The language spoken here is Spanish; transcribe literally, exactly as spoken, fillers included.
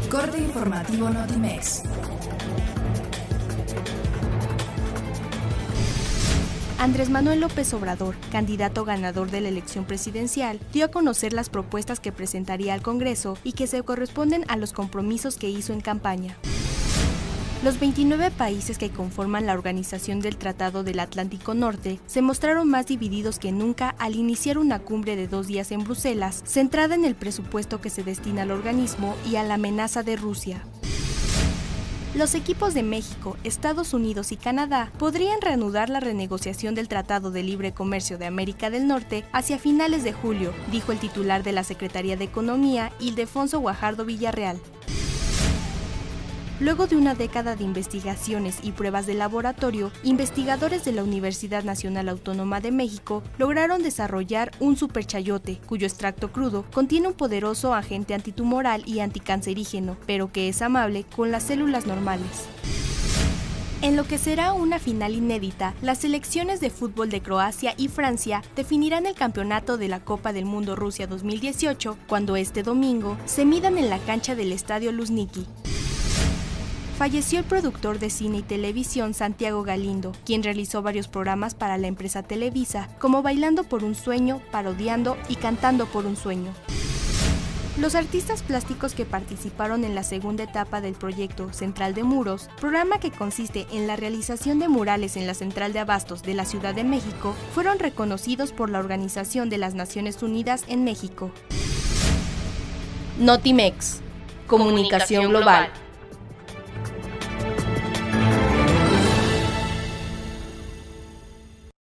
corte informativo Notimex. Andrés Manuel López Obrador, candidato ganador de la elección presidencial, dio a conocer las propuestas que presentaría al Congreso y que se corresponden a los compromisos que hizo en campaña. Los veintinueve países que conforman la Organización del Tratado del Atlántico Norte se mostraron más divididos que nunca al iniciar una cumbre de dos días en Bruselas, centrada en el presupuesto que se destina al organismo y a la amenaza de Rusia. Los equipos de México, Estados Unidos y Canadá podrían reanudar la renegociación del Tratado de Libre Comercio de América del Norte hacia finales de julio, dijo el titular de la Secretaría de Economía, Ildefonso Guajardo Villarreal. Luego de una década de investigaciones y pruebas de laboratorio, investigadores de la Universidad Nacional Autónoma de México lograron desarrollar un superchayote, cuyo extracto crudo contiene un poderoso agente antitumoral y anticancerígeno, pero que es amable con las células normales. En lo que será una final inédita, las selecciones de fútbol de Croacia y Francia definirán el campeonato de la Copa del Mundo Rusia dos mil dieciocho, cuando este domingo se midan en la cancha del Estadio Luzhniki. Falleció el productor de cine y televisión Santiago Galindo, quien realizó varios programas para la empresa Televisa, como Bailando por un Sueño, Parodiando y Cantando por un Sueño. Los artistas plásticos que participaron en la segunda etapa del proyecto Central de Muros, programa que consiste en la realización de murales en la Central de Abastos de la Ciudad de México, fueron reconocidos por la Organización de las Naciones Unidas en México. Notimex, comunicación global.